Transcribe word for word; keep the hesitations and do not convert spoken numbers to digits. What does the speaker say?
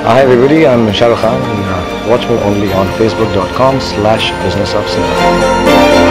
Hi everybody, I'm Shah Rukh Khan. Uh, watch me only on facebook dot com slash business of cinema.